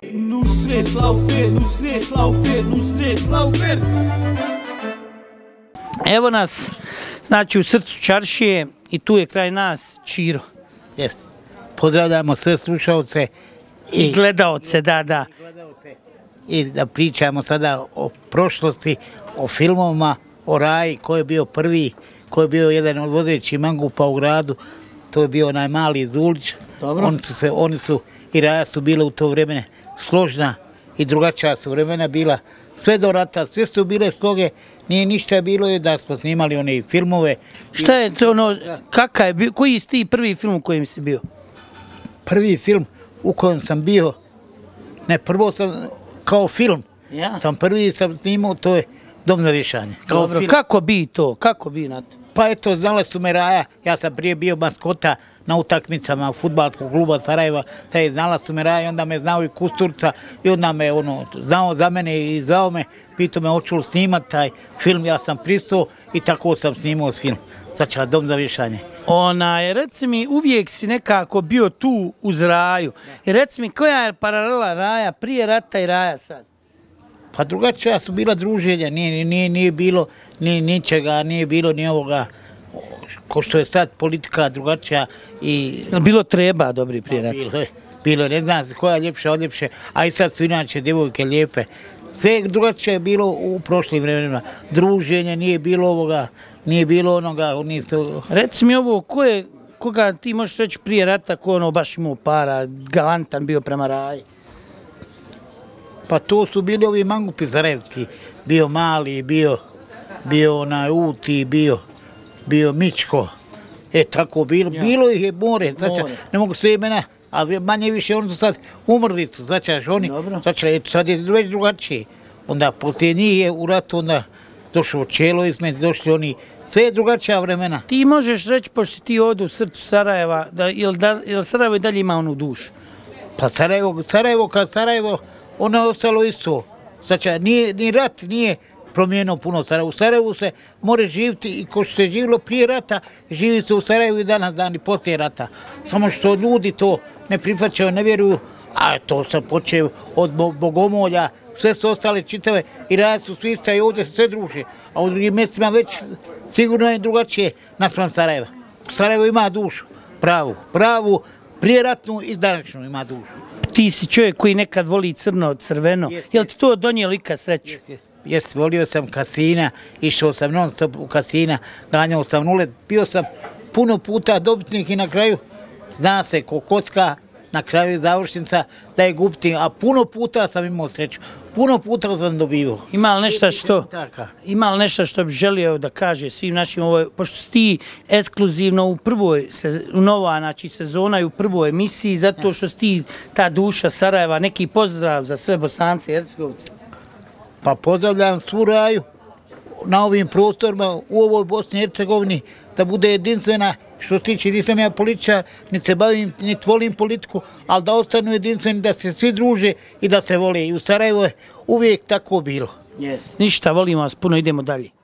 Nusret Laufer, Nusret Laufer, Nusret Laufer. Evo nas, znači u srcu čaršije i tu je kraj nas Čiro. Jeste. Pozdravljamo sve slušalce i gledaoce, da. I da pričamo sada o prošlosti, o filmovima, o Raji, ko je bio prvi, ko je bio jedan od vodećih mangupa u gradu, to je bio onaj mali Zulić. Oni su i Raja su bile u to vremene složna i drugačija su vremena bila. Sve do rata, sve su bile sloge, nije ništa bilo je da smo snimali one filmove. Šta je to ono, kakav je bio, koji si ti prvi film u kojem si bio? Prvi film u kojem sam bio, ne, prvo sam kao film, prvi sam snimao, to je Dom za vješanje. Kako bi to, kako bi na to? Pa eto, znala su me Raja, ja sam prije bio maskota na utakmicama fudbalskog kluba Sarajeva, znala su me Raja i onda me znao i Kusturca i onda me znao za mene i zvao me, pitao me hoću li snimat taj film, ja sam pristao i tako sam snimao film. Znači, Dom za vješanje. Reci mi, uvijek si nekako bio tu uz Raju. Reci mi, koja je paralela Raja prije rata i Raja sad? Pa drugačija su bila druženja, nije bilo ni ničega, nije bilo ni ovoga, ko što je sad politika drugačija i... Bilo treba dobri prije rata? Bilo, ne znam koja je ljepša od ljepše, a i sad su inače djevojke lijepe. Sve drugačije je bilo u prošlim vremenima. Druženje, nije bilo ovoga, nije bilo onoga. Reci mi ovo, koga ti možeš reći prije rata, ko ono baš imao para, galantan bio prema Raji? Pa to su bili ovi mangupi sarajevski. Bio Mali, bio onaj Uti, bio Mičko. Tako bilo. Bilo ih je more, ne mogu sve imena, ali manje više oni su sad umrli su, značaš oni. Sad je već drugačije. Onda poslije njih je u ratu onda došlo Čelo izmed, došli oni, sve je drugačija vremena. Ti možeš reći, pošto ti ovdje u srcu Sarajeva, jel Sarajevo i dalje ima onu dušu? Pa Sarajevo, ono je ostalo isto. Znači, ni rat nije promijenio puno Sarajevo. U Sarajevu se more živjeti i ko što se živjelo prije rata, živi se u Sarajevu i danas dan i poslije rata. Samo što ljudi to ne prihvaćaju, ne vjeruju, a to sam počeo od Bogomolja, sve su ostale čitave i Raja su svi i ovdje se sve druže. A u drugim mjestima već sigurno je drugačije naspram Sarajeva. Sarajevo ima dušu, pravu, prijeratnu i današnju ima dušu. Ti si čovjek koji nekad voli crno, crveno. Jel ti to donijelo ikad sreću? Jes, volio sam kasina, išao sam non stop u kasina, ganjao sam nulet, bio sam puno puta dobitnik i na kraju, zna se ko kocka, na kraju završnica da je gubitnik, a puno puta sam imao sreću, puno puta sam dobivao. Ima li nešto što bi želio da kaže svim našim, pošto si ti ekskluzivno u prvoj, nova sezona i u prvoj emisiji, zato što si ti ta duša Sarajeva, neki pozdrav za sve Bosance i Hercegovce? Pa pozdravljam svu Raju na ovim prostorima u ovoj Bosni i Hercegovini da bude jedinstvena. Što se tiče, nisam ja političar, niti se bavim, niti volim politiku, ali da ostanu jedinstveni, da se svi druže i da se vole. I u Sarajevo je uvijek tako bilo. Ništa, volimo vas puno, idemo dalje.